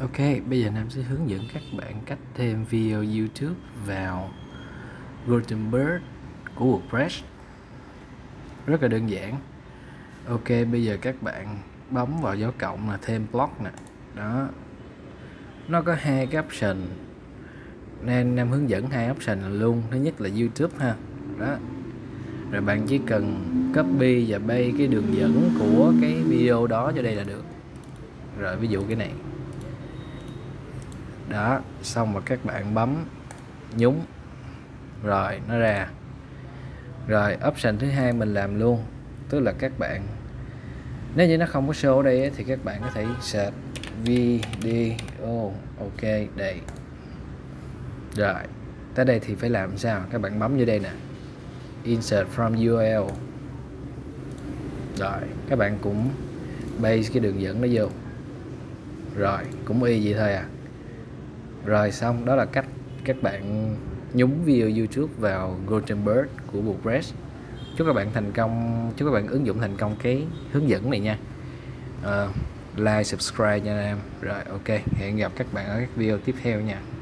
Ok, bây giờ Nam sẽ hướng dẫn các bạn cách thêm video YouTube vào Gutenberg của WordPress. Rất là đơn giản. Ok, bây giờ các bạn bấm vào dấu cộng là thêm block nè. Đó. Nó có hai cái option. Nên Nam hướng dẫn hai option luôn. Thứ nhất là YouTube ha. Đó. Rồi bạn chỉ cần copy và paste cái đường dẫn của cái video đó cho đây là được. Rồi ví dụ cái này. Đó, xong rồi các bạn bấm nhúng rồi nó ra. Rồi option thứ hai mình làm luôn, tức là các bạn nếu như nó không có show ở đây thì các bạn có thể search video. Ok, đây rồi tới đây thì phải làm sao? Các bạn bấm vô đây nè, insert from URL. Rồi các bạn cũng paste cái đường dẫn nó vô, rồi cũng y vậy thôi à. Rồi xong, đó là cách các bạn nhúng video YouTube vào Gutenberg của WordPress. Chúc các bạn thành công, chúc các bạn ứng dụng thành công cái hướng dẫn này nha. Like, subscribe cho em. Rồi ok, hẹn gặp các bạn ở các video tiếp theo nha.